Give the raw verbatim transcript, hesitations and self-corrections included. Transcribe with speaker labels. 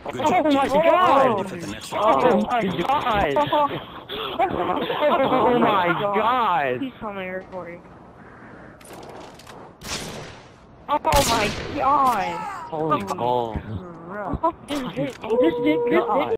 Speaker 1: Good
Speaker 2: Oh
Speaker 1: job,
Speaker 2: my
Speaker 1: team.
Speaker 2: god!
Speaker 1: Ready for the next
Speaker 2: Oh
Speaker 1: round.
Speaker 2: my god! Oh my god!
Speaker 3: He's on my recording.
Speaker 2: Oh my god!
Speaker 3: Holy
Speaker 2: balls.
Speaker 3: This, this, this, this,